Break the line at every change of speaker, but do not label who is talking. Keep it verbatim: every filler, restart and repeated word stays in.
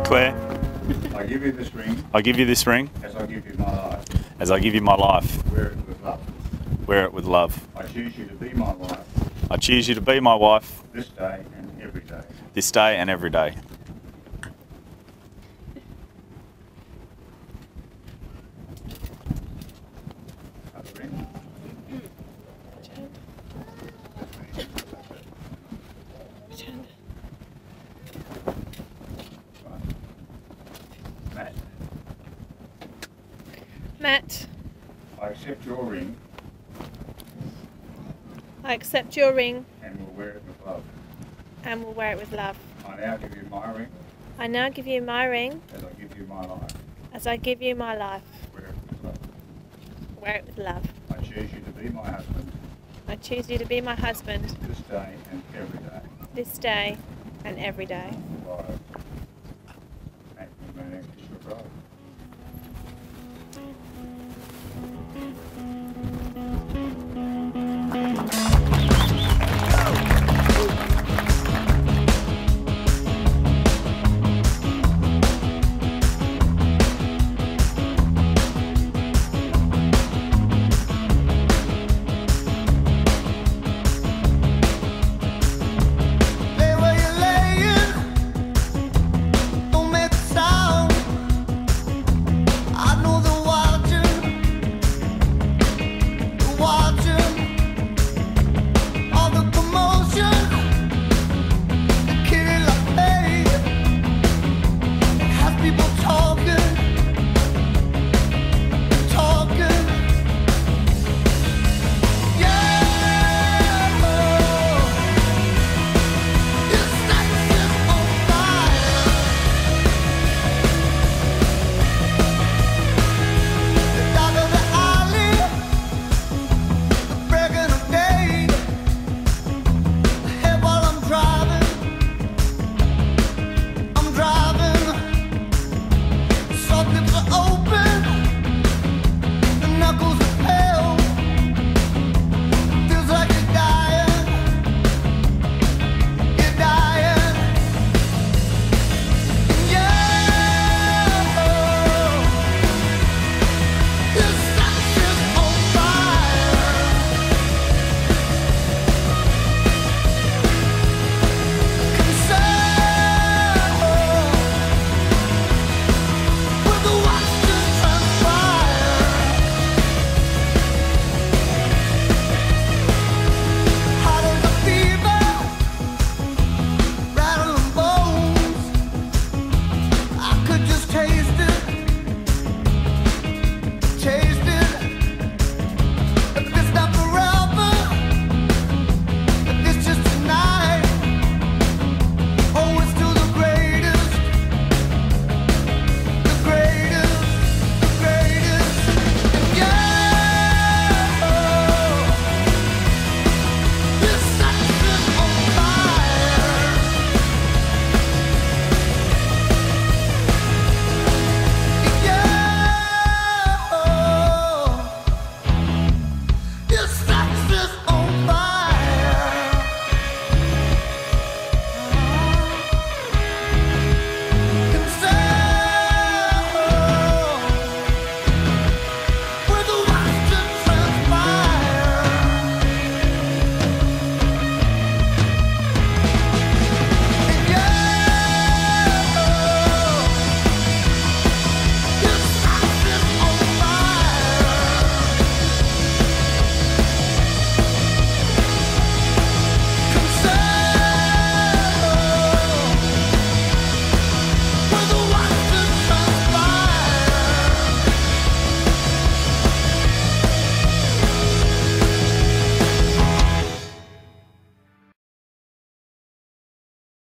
Claire,
I give you this ring
I give you this ring
as I give you my life.
as I give you my life.
Wear it with love.
Wear it with love.
I choose you to be my wife
I choose you to be my wife
this day and every day.
this day and every day.
Other ring. Right. Matt,
Matt,
I accept your ring
I accept your ring
and will wear it with love.
and will wear it with love.
I now give you my ring
I now give you my ring
as I give you my life.
as I give you my life.
Wear it with love.
Wear it with love.
I choose you to be my husband
I choose you to be my husband
this day and every day.
this day and every day.
Five. Make me my next bride.